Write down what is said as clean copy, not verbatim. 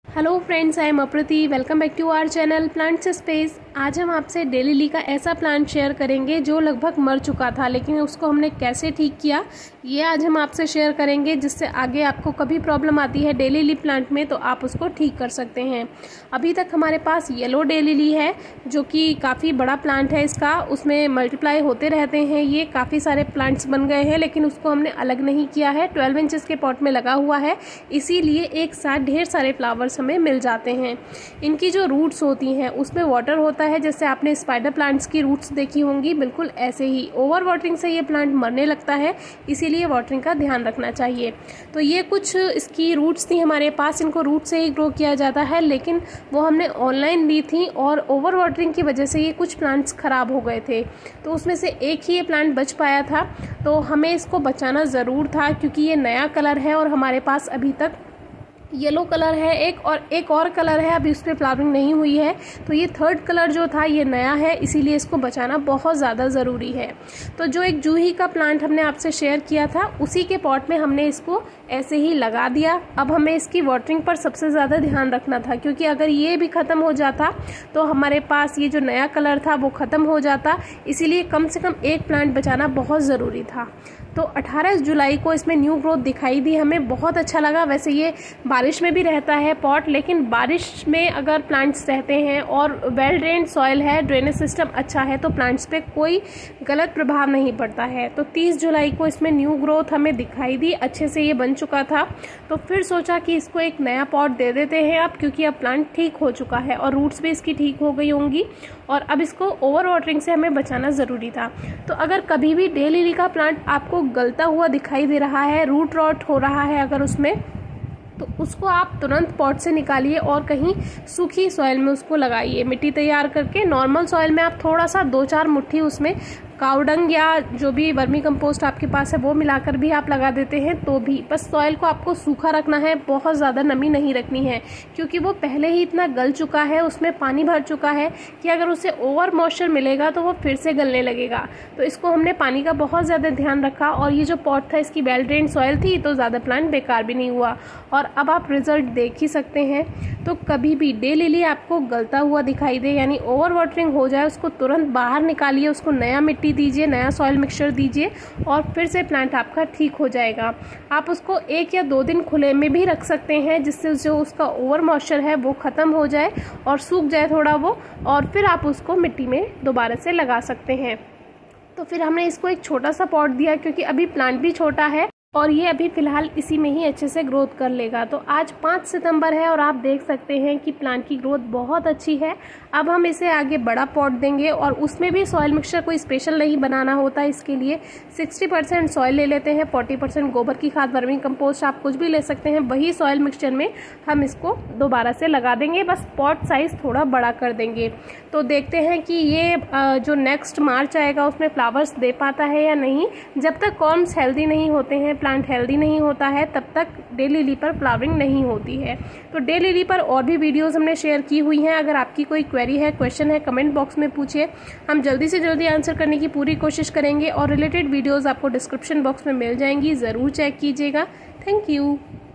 Hello friends, I am Aprati. Welcome back to our channel plants space. आज हम आपसे day lily का ऐसा प्लांट शेयर करेंगे जो लगभग मर चुका था, लेकिन उसको हमने कैसे ठीक किया ये आज हम आपसे शेयर करेंगे, जिससे आगे आपको कभी प्रॉब्लम आती है डे लिली प्लांट में तो आप उसको ठीक कर सकते हैं। अभी तक हमारे पास येलो डे लिली है जो कि काफ़ी बड़ा प्लांट है इसका, उसमें मल्टीप्लाई होते रहते हैं, ये काफ़ी सारे प्लांट्स बन गए हैं, लेकिन उसको हमने अलग नहीं किया है। 12 इंचेस के पॉट में लगा हुआ है, इसीलिए एक साथ ढेर सारे फ्लावर्स हमें मिल जाते हैं। इनकी जो रूट्स होती हैं उसमें वाटर होता है, जैसे आपने स्पाइडर प्लांट्स की रूट्स देखी होंगी, बिल्कुल ऐसे ही ओवर वाटरिंग से ये प्लांट मरने लगता है, इसीलिए वाटरिंग का ध्यान रखना चाहिए। तो ये कुछ इसकी रूट्स थी हमारे पास, इनको रूट से ही ग्रो किया जाता है, लेकिन वो हमने ऑनलाइन ली थी और ओवर वाटरिंग की वजह से ये कुछ प्लांट्स खराब हो गए थे, तो उसमें से एक ही ये प्लांट बच पाया था। तो हमें इसको बचाना ज़रूर था क्योंकि ये नया कलर है और हमारे पास अभी तक येलो कलर है एक और कलर है, अभी उस पर फ्लावरिंग नहीं हुई है। तो ये थर्ड कलर जो था ये नया है, इसीलिए इसको बचाना बहुत ज़्यादा ज़रूरी है। तो जो एक जूही का प्लांट हमने आपसे शेयर किया था, उसी के पॉट में हमने इसको ऐसे ही लगा दिया। अब हमें इसकी वाटरिंग पर सबसे ज़्यादा ध्यान रखना था, क्योंकि अगर ये भी ख़त्म हो जाता तो हमारे पास ये जो नया कलर था वो ख़त्म हो जाता, इसीलिए कम से कम एक प्लांट बचाना बहुत ज़रूरी था। तो 18 जुलाई को इसमें न्यू ग्रोथ दिखाई दी, हमें बहुत अच्छा लगा। वैसे ये बारिश में भी रहता है पॉट, लेकिन बारिश में अगर प्लांट्स रहते हैं और वेल ड्रेन्ड सॉइल है, ड्रेनेज सिस्टम अच्छा है, तो प्लांट्स पे कोई गलत प्रभाव नहीं पड़ता है। तो 30 जुलाई को इसमें न्यू ग्रोथ हमें दिखाई दी, अच्छे से ये बन चुका था। तो फिर सोचा कि इसको एक नया पॉट दे देते हैं अब, क्योंकि अब प्लांट ठीक हो चुका है और रूट्स भी इसकी ठीक हो गई होंगी, और अब इसको ओवर वाटरिंग से हमें बचाना ज़रूरी था। तो अगर कभी भी डे लिली का प्लांट आपको गलता हुआ दिखाई दे रहा है, रूट रॉट हो रहा है अगर उसमें, तो उसको आप तुरंत पॉट से निकालिए और कहीं सूखी सॉइल में उसको लगाइए। मिट्टी तैयार करके नॉर्मल सॉइल में आप थोड़ा सा 2-4 मुट्ठी उसमें काउडंग या जो भी वर्मी कंपोस्ट आपके पास है वो मिलाकर भी आप लगा देते हैं, तो भी बस सॉइल को आपको सूखा रखना है, बहुत ज़्यादा नमी नहीं रखनी है, क्योंकि वो पहले ही इतना गल चुका है, उसमें पानी भर चुका है कि अगर उसे ओवर मॉइस्चर मिलेगा तो वो फिर से गलने लगेगा। तो इसको हमने पानी का बहुत ज़्यादा ध्यान रखा, और ये जो पॉट था इसकी वेल ड्रेन्ड सॉइल थी, तो ज़्यादा प्लांट बेकार भी नहीं हुआ, और अब आप रिजल्ट देख ही सकते हैं। तो कभी भी डे लिली आपको गलता हुआ दिखाई दे, यानी ओवर वाटरिंग हो जाए, उसको तुरंत बाहर निकालिए, उसको नया मिट्टी दीजिए, नया सॉइल मिक्सचर दीजिए, और फिर से प्लांट आपका ठीक हो जाएगा। आप उसको 1 या 2 दिन खुले में भी रख सकते हैं, जिससे जो उसका ओवर मॉइस्चर है वो ख़त्म हो जाए और सूख जाए थोड़ा वो, और फिर आप उसको मिट्टी में दोबारा से लगा सकते हैं। तो फिर हमने इसको एक छोटा सा पॉट दिया, क्योंकि अभी प्लांट भी छोटा है और ये अभी फिलहाल इसी में ही अच्छे से ग्रोथ कर लेगा। तो आज 5 सितंबर है और आप देख सकते हैं कि प्लांट की ग्रोथ बहुत अच्छी है। अब हम इसे आगे बड़ा पॉट देंगे, और उसमें भी सॉइल मिक्सचर कोई स्पेशल नहीं बनाना होता, इसके लिए 60% सॉइल ले लेते हैं, 40% गोबर की खाद, वर्मी कंपोस्ट, आप कुछ भी ले सकते हैं, वही सॉइल मिक्सचर में हम इसको दोबारा से लगा देंगे, बस पॉट साइज थोड़ा बड़ा कर देंगे। तो देखते हैं कि ये जो नेक्स्ट मार्च आएगा उसमें फ्लावर्स दे पाता है या नहीं। जब तक कॉर्म्स हेल्दी नहीं होते हैं, प्लांट हेल्दी नहीं होता है, तब तक डे लिली पर फ्लावरिंग नहीं होती है। तो डे लिली पर और भी वीडियोस हमने शेयर की हुई हैं, अगर आपकी कोई क्वेरी है, क्वेश्चन है, कमेंट बॉक्स में पूछिए, हम जल्दी से जल्दी आंसर करने की पूरी कोशिश करेंगे, और रिलेटेड वीडियोस आपको डिस्क्रिप्शन बॉक्स में मिल जाएंगी, ज़रूर चेक कीजिएगा। Thank you.